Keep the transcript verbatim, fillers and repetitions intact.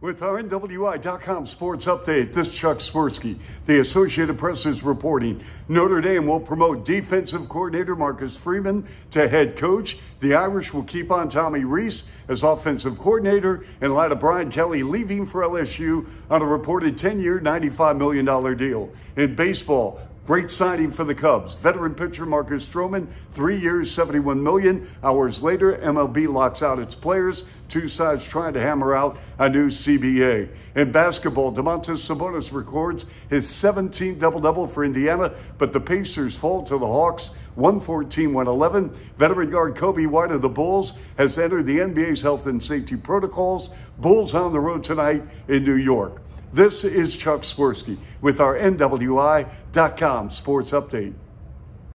With our N W I dot com sports update, this is Chuck Swirsky. The Associated Press is reporting Notre Dame will promote defensive coordinator Marcus Freeman to head coach. The Irish will keep on Tommy Rees as offensive coordinator in light of Brian Kelly leaving for L S U on a reported ten-year, ninety-five million dollars deal. In baseball, great signing for the Cubs. Veteran pitcher Marcus Stroman, three years, seventy-one million dollars. Hours later, M L B locks out its players. Two sides trying to hammer out a new C B A. In basketball, Domantas Sabonis records his seventeenth double-double for Indiana, but the Pacers fall to the Hawks one fourteen to one eleven. Veteran guard Kobe White of the Bulls has entered the N B A's health and safety protocols. Bulls on the road tonight in New York. This is Chuck Swirsky with our N W I dot com sports update.